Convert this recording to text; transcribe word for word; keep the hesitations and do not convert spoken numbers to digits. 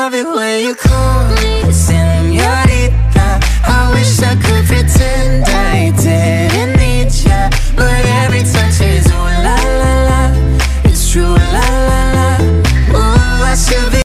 love it when you call me señorita. I wish I could pretend I didn't need ya, but every touch is ooh la la la. It's true la la la. Ooh, I should be